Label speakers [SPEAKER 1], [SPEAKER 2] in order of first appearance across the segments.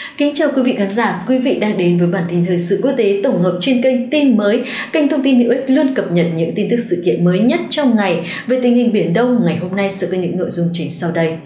[SPEAKER 1] Kính chào quý vị khán giả, quý vị đang đến với bản tin thời sự quốc tế tổng hợp trên kênh Tin Mới, kênh thông tin hữu ích luôn cập nhật những tin tức sự kiện mới nhất trong ngày. Về tình hình Biển Đông, ngày hôm nay sẽ có những nội dung chính sau đây.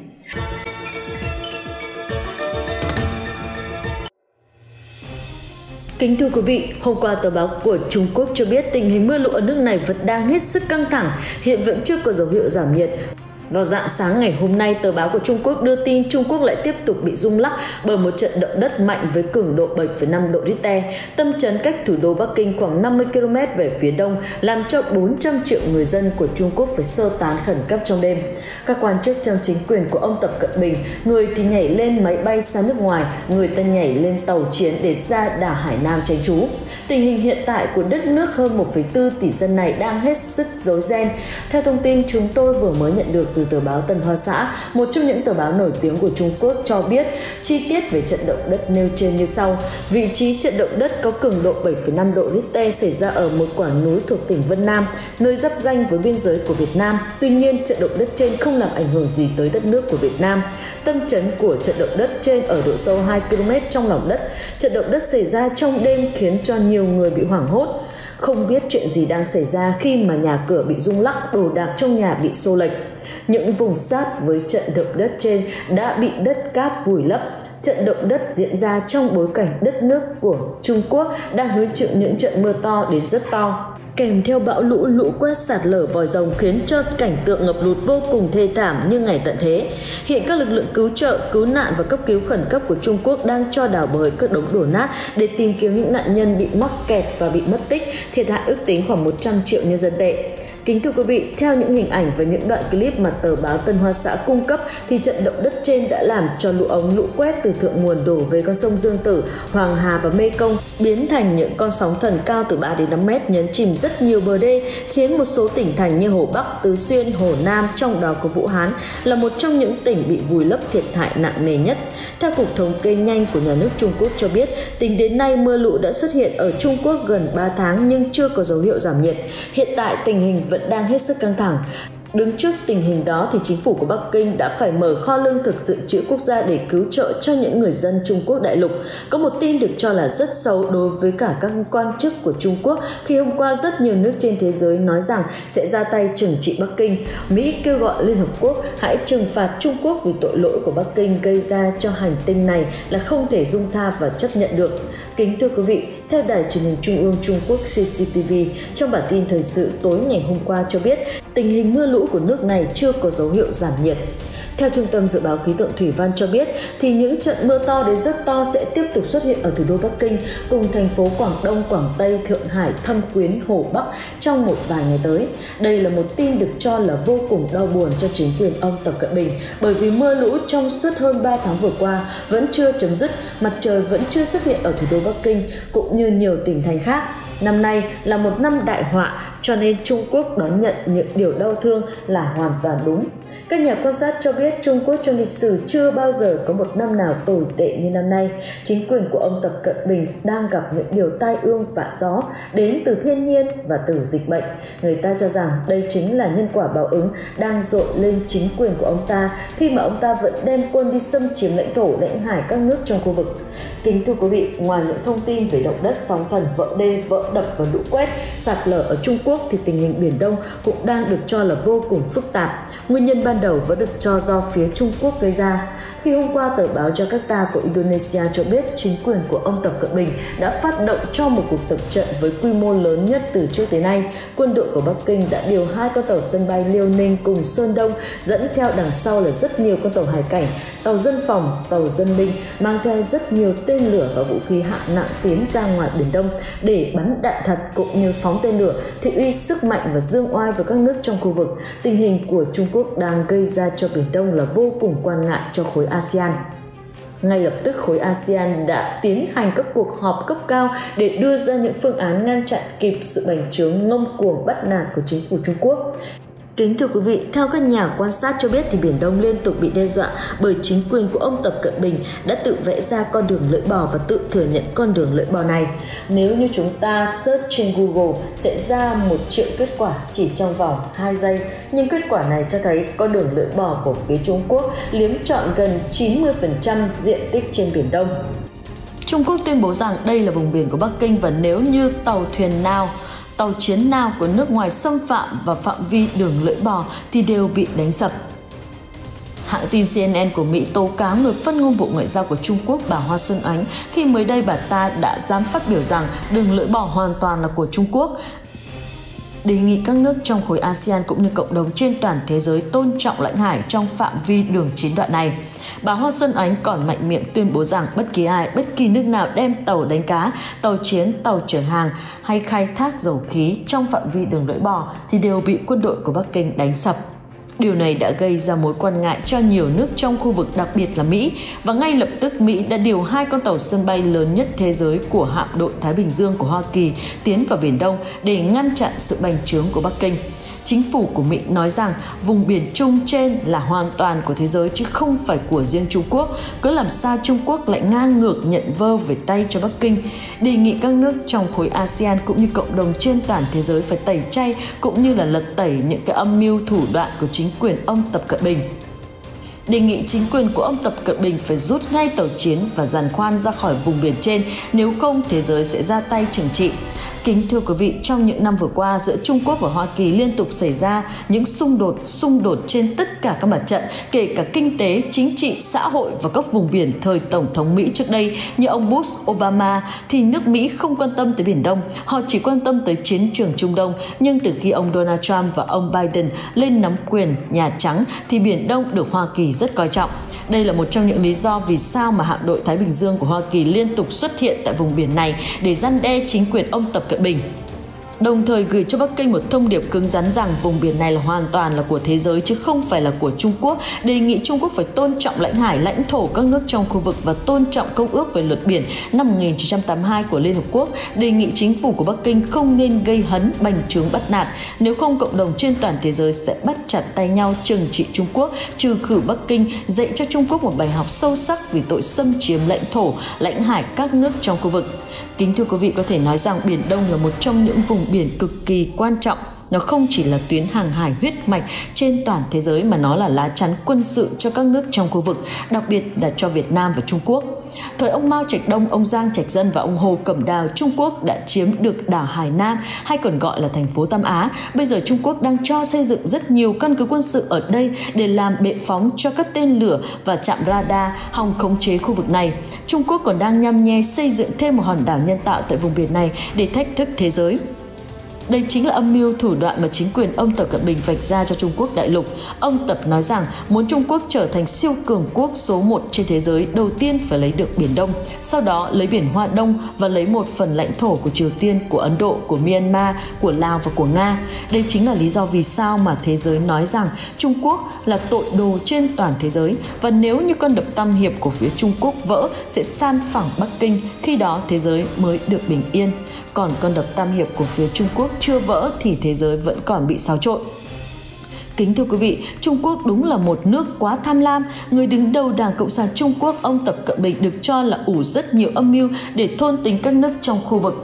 [SPEAKER 1] Kính thưa quý vị, hôm qua tờ báo của Trung Quốc cho biết tình hình mưa lũ ở nước này vẫn đang hết sức căng thẳng, hiện vẫn chưa có dấu hiệu giảm nhiệt. Vào rạng sáng ngày hôm nay, tờ báo của Trung Quốc đưa tin Trung Quốc lại tiếp tục bị rung lắc bởi một trận động đất mạnh với cường độ 7,5 độ Richter. Tâm chấn cách thủ đô Bắc Kinh khoảng 50 km về phía đông, làm cho 400 triệu người dân của Trung Quốc phải sơ tán khẩn cấp trong đêm. Các quan chức trong chính quyền của ông Tập Cận Bình, người thì nhảy lên máy bay sang nước ngoài, người ta nhảy lên tàu chiến để ra đảo Hải Nam tránh trú. Tình hình hiện tại của đất nước hơn 1,4 tỷ dân này đang hết sức rối ren. Theo thông tin chúng tôi vừa mới nhận được từ tờ báo Tân Hoa Xã, một trong những tờ báo nổi tiếng của Trung Quốc cho biết chi tiết về trận động đất nêu trên như sau. Vị trí trận động đất có cường độ 7,5 độ Richter xảy ra ở một quả núi thuộc tỉnh Vân Nam, nơi giáp ranh với biên giới của Việt Nam. Tuy nhiên, trận động đất trên không làm ảnh hưởng gì tới đất nước của Việt Nam. Tâm chấn của trận động đất trên ở độ sâu 2 km trong lòng đất. Trận động đất xảy ra trong đêm khiến cho nhiều người bị hoảng hốt, không biết chuyện gì đang xảy ra khi mà nhà cửa bị rung lắc, đồ đạc trong nhà bị xô lệch. Những vùng sát với trận động đất trên đã bị đất cát vùi lấp. Trận động đất diễn ra trong bối cảnh đất nước của Trung Quốc đang hứng chịu những trận mưa to đến rất to, kèm theo bão lũ, lũ quét, sạt lở, vòi rồng khiến cho cảnh tượng ngập lụt vô cùng thê thảm như ngày tận thế. Hiện các lực lượng cứu trợ, cứu nạn và cấp cứu khẩn cấp của Trung Quốc đang cho đào bới các đống đổ nát để tìm kiếm những nạn nhân bị mắc kẹt và bị mất tích, thiệt hại ước tính khoảng 100 triệu nhân dân tệ. Kính thưa quý vị, theo những hình ảnh và những đoạn clip mà tờ báo Tân Hoa Xã cung cấp thì trận động đất trên đã làm cho lũ ống lũ quét từ thượng nguồn đổ về con sông Dương Tử, Hoàng Hà và Mê Công biến thành những con sóng thần cao từ 3 đến 5 mét nhấn chìm rất nhiều bờ đê, khiến một số tỉnh thành như Hồ Bắc, Tứ Xuyên, Hồ Nam, trong đó có Vũ Hán là một trong những tỉnh bị vùi lấp thiệt hại nặng nề nhất. Theo Cục Thống kê nhanh của nhà nước Trung Quốc cho biết, tính đến nay mưa lũ đã xuất hiện ở Trung Quốc gần 3 tháng nhưng chưa có dấu hiệu giảm nhiệt. Hiện tại tình hình vẫn đang hết sức căng thẳng. Đứng trước tình hình đó thì chính phủ của Bắc Kinh đã phải mở kho lương thực dự trữ quốc gia để cứu trợ cho những người dân Trung Quốc đại lục. Có một tin được cho là rất xấu đối với cả các quan chức của Trung Quốc khi hôm qua rất nhiều nước trên thế giới nói rằng sẽ ra tay trừng trị Bắc Kinh. Mỹ kêu gọi Liên Hợp Quốc hãy trừng phạt Trung Quốc vì tội lỗi của Bắc Kinh gây ra cho hành tinh này là không thể dung tha và chấp nhận được. Kính thưa quý vị, theo Đài Truyền hình Trung ương Trung Quốc CCTV, trong bản tin thời sự tối ngày hôm qua cho biết tình hình mưa lũ của nước này chưa có dấu hiệu giảm nhiệt. Theo Trung tâm Dự báo Khí tượng Thủy văn cho biết, thì những trận mưa to đến rất to sẽ tiếp tục xuất hiện ở thủ đô Bắc Kinh cùng thành phố Quảng Đông, Quảng Tây, Thượng Hải, Thâm Quyến, Hồ Bắc trong một vài ngày tới. Đây là một tin được cho là vô cùng đau buồn cho chính quyền ông Tập Cận Bình, bởi vì mưa lũ trong suốt hơn 3 tháng vừa qua vẫn chưa chấm dứt, mặt trời vẫn chưa xuất hiện ở thủ đô Bắc Kinh cũng như nhiều tỉnh thành khác. Năm nay là một năm đại họa, cho nên Trung Quốc đón nhận những điều đau thương là hoàn toàn đúng. Các nhà quan sát cho biết Trung Quốc trong lịch sử chưa bao giờ có một năm nào tồi tệ như năm nay. Chính quyền của ông Tập Cận Bình đang gặp những điều tai ương vạ gió đến từ thiên nhiên và từ dịch bệnh. Người ta cho rằng đây chính là nhân quả báo ứng đang dội lên chính quyền của ông ta khi mà ông ta vẫn đem quân đi xâm chiếm lãnh thổ, lãnh hải các nước trong khu vực. Kính thưa quý vị, ngoài những thông tin về động đất, sóng thần, vỡ đê, vỡ đập và lũ quét, sạt lở ở Trung Quốc thì tình hình Biển Đông cũng đang được cho là vô cùng phức tạp. Nguyên nhân ban đầu vẫn được cho do phía Trung Quốc gây ra. Khi hôm qua tờ báo Jakarta của Indonesia cho biết chính quyền của ông Tập Cận Bình đã phát động cho một cuộc tập trận với quy mô lớn nhất từ trước tới nay. Quân đội của Bắc Kinh đã điều 2 con tàu sân bay Liêu Ninh cùng Sơn Đông, dẫn theo đằng sau là rất nhiều con tàu hải cảnh, tàu dân phòng, tàu dân binh mang theo rất nhiều tên lửa và vũ khí hạng nặng tiến ra ngoài Biển Đông để bắn đạn thật cũng như phóng tên lửa, thị uy sức mạnh và dương oai với các nước trong khu vực. Tình hình của Trung Quốc đang gây ra cho Biển Đông là vô cùng quan ngại cho khối ASEAN. Ngay lập tức khối ASEAN đã tiến hành các cuộc họp cấp cao để đưa ra những phương án ngăn chặn kịp sự bành trướng ngông cuồng bắt nạt của chính phủ Trung Quốc. Kính thưa quý vị, theo các nhà quan sát cho biết thì Biển Đông liên tục bị đe dọa bởi chính quyền của ông Tập Cận Bình đã tự vẽ ra con đường lưỡi bò và tự thừa nhận con đường lưỡi bò này. Nếu như chúng ta search trên Google sẽ ra 1 triệu kết quả chỉ trong vòng 2 giây, nhưng kết quả này cho thấy con đường lưỡi bò của phía Trung Quốc liếm trọn gần 90% diện tích trên Biển Đông. Trung Quốc tuyên bố rằng đây là vùng biển của Bắc Kinh và nếu như tàu chiến nào của nước ngoài xâm phạm vào phạm vi đường lưỡi bò thì đều bị đánh sập. Hãng tin CNN của Mỹ tố cáo người phát ngôn Bộ Ngoại giao của Trung Quốc bà Hoa Xuân Ánh khi mới đây bà ta đã dám phát biểu rằng đường lưỡi bò hoàn toàn là của Trung Quốc, đề nghị các nước trong khối ASEAN cũng như cộng đồng trên toàn thế giới tôn trọng lãnh hải trong phạm vi đường chín đoạn này. Bà Hoa Xuân Ánh còn mạnh miệng tuyên bố rằng bất kỳ nước nào đem tàu đánh cá, tàu chiến, tàu chở hàng hay khai thác dầu khí trong phạm vi đường lưỡi bò thì đều bị quân đội của Bắc Kinh đánh sập. Điều này đã gây ra mối quan ngại cho nhiều nước trong khu vực, đặc biệt là Mỹ, và ngay lập tức Mỹ đã điều 2 con tàu sân bay lớn nhất thế giới của hạm đội Thái Bình Dương của Hoa Kỳ tiến vào Biển Đông để ngăn chặn sự bành trướng của Bắc Kinh. Chính phủ của Mỹ nói rằng vùng biển Trung trên là hoàn toàn của thế giới chứ không phải của riêng Trung Quốc, cứ làm sao Trung Quốc lại ngang ngược nhận vơ về tay cho Bắc Kinh, đề nghị các nước trong khối ASEAN cũng như cộng đồng trên toàn thế giới phải tẩy chay cũng như là lật tẩy những cái âm mưu thủ đoạn của chính quyền ông Tập Cận Bình. Đề nghị chính quyền của ông Tập Cận Bình phải rút ngay tàu chiến và giàn khoan ra khỏi vùng biển trên, nếu không thế giới sẽ ra tay trừng trị. Kính thưa quý vị, trong những năm vừa qua giữa Trung Quốc và Hoa Kỳ liên tục xảy ra những xung đột trên tất cả các mặt trận, kể cả kinh tế, chính trị, xã hội và các vùng biển thời Tổng thống Mỹ trước đây như ông Bush, Obama thì nước Mỹ không quan tâm tới Biển Đông, họ chỉ quan tâm tới chiến trường Trung Đông. Nhưng từ khi ông Donald Trump và ông Biden lên nắm quyền Nhà Trắng thì Biển Đông được Hoa Kỳ rất coi trọng. Đây là một trong những lý do vì sao mà hạm đội Thái Bình Dương của Hoa Kỳ liên tục xuất hiện tại vùng biển này để răn đe chính quyền ông Tập Cận Bình, đồng thời gửi cho Bắc Kinh một thông điệp cứng rắn rằng vùng biển này là hoàn toàn là của thế giới chứ không phải là của Trung Quốc, đề nghị Trung Quốc phải tôn trọng lãnh hải, lãnh thổ các nước trong khu vực và tôn trọng Công ước về luật biển năm 1982 của Liên Hợp Quốc, đề nghị chính phủ của Bắc Kinh không nên gây hấn, bành trướng, bắt nạt, nếu không cộng đồng trên toàn thế giới sẽ bắt chặt tay nhau trừng trị Trung Quốc, trừ khử Bắc Kinh, dạy cho Trung Quốc một bài học sâu sắc vì tội xâm chiếm lãnh thổ, lãnh hải các nước trong khu vực. Kính thưa quý vị, có thể nói rằng Biển Đông là một trong những vùng biển cực kỳ quan trọng. Nó không chỉ là tuyến hàng hải huyết mạch trên toàn thế giới mà nó là lá chắn quân sự cho các nước trong khu vực, đặc biệt là cho Việt Nam và Trung Quốc. Thời ông Mao Trạch Đông, ông Giang Trạch Dân và ông Hồ Cẩm Đào, Trung Quốc đã chiếm được đảo Hải Nam hay còn gọi là thành phố Tam Á. Bây giờ Trung Quốc đang cho xây dựng rất nhiều căn cứ quân sự ở đây để làm bệ phóng cho các tên lửa và trạm radar hòng khống chế khu vực này. Trung Quốc còn đang nhăm nhe xây dựng thêm một hòn đảo nhân tạo tại vùng biển này để thách thức thế giới. Đây chính là âm mưu thủ đoạn mà chính quyền ông Tập Cận Bình vạch ra cho Trung Quốc đại lục. Ông Tập nói rằng muốn Trung Quốc trở thành siêu cường quốc số 1 trên thế giới, đầu tiên phải lấy được Biển Đông, sau đó lấy biển Hoa Đông và lấy một phần lãnh thổ của Triều Tiên, của Ấn Độ, của Myanmar, của Lào và của Nga. Đây chính là lý do vì sao mà thế giới nói rằng Trung Quốc là tội đồ trên toàn thế giới, và nếu như con đập tam hiệp của phía Trung Quốc vỡ sẽ san phẳng Bắc Kinh, khi đó thế giới mới được bình yên. Còn con đập tam hiệp của phía Trung Quốc chưa vỡ thì thế giới vẫn còn bị xáo trộn. Kính thưa quý vị, Trung Quốc đúng là một nước quá tham lam. Người đứng đầu Đảng Cộng sản Trung Quốc, ông Tập Cận Bình được cho là ủ rất nhiều âm mưu để thôn tính các nước trong khu vực.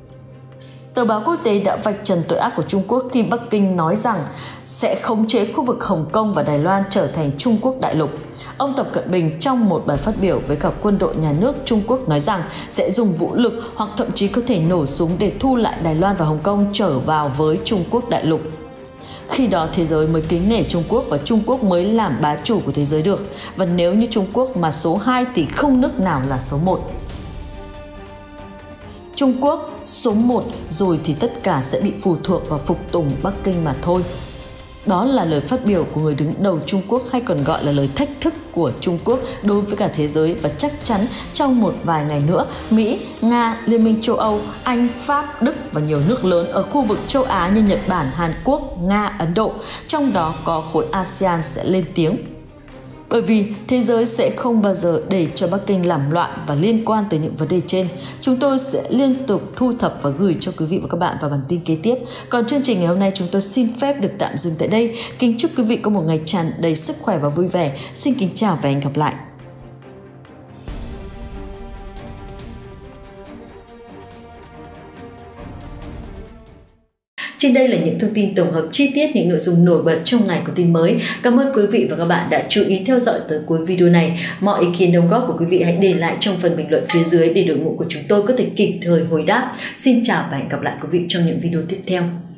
[SPEAKER 1] Tờ báo quốc tế đã vạch trần tội ác của Trung Quốc khi Bắc Kinh nói rằng sẽ khống chế khu vực Hồng Kông và Đài Loan trở thành Trung Quốc đại lục. Ông Tập Cận Bình trong một bài phát biểu với cả quân đội nhà nước Trung Quốc nói rằng sẽ dùng vũ lực hoặc thậm chí có thể nổ súng để thu lại Đài Loan và Hồng Kông trở vào với Trung Quốc đại lục. Khi đó thế giới mới kính nể Trung Quốc và Trung Quốc mới làm bá chủ của thế giới được. Và nếu như Trung Quốc mà số 2 thì không nước nào là số 1. Trung Quốc số 1 rồi thì tất cả sẽ bị phụ thuộc và phục tùng Bắc Kinh mà thôi. Đó là lời phát biểu của người đứng đầu Trung Quốc, hay còn gọi là lời thách thức của Trung Quốc đối với cả thế giới, và chắc chắn trong một vài ngày nữa, Mỹ, Nga, Liên minh châu Âu, Anh, Pháp, Đức và nhiều nước lớn ở khu vực châu Á như Nhật Bản, Hàn Quốc, Nga, Ấn Độ, trong đó có khối ASEAN sẽ lên tiếng. Bởi vì thế giới sẽ không bao giờ để cho Bắc Kinh làm loạn, và liên quan tới những vấn đề trên, chúng tôi sẽ liên tục thu thập và gửi cho quý vị và các bạn vào bản tin kế tiếp. Còn chương trình ngày hôm nay chúng tôi xin phép được tạm dừng tại đây. Kính chúc quý vị có một ngày tràn đầy sức khỏe và vui vẻ. Xin kính chào và hẹn gặp lại. Trên đây là những thông tin tổng hợp chi tiết những nội dung nổi bật trong ngày của tin mới. Cảm ơn quý vị và các bạn đã chú ý theo dõi tới cuối video này. Mọi ý kiến đóng góp của quý vị hãy để lại trong phần bình luận phía dưới để đội ngũ của chúng tôi có thể kịp thời hồi đáp. Xin chào và hẹn gặp lại quý vị trong những video tiếp theo.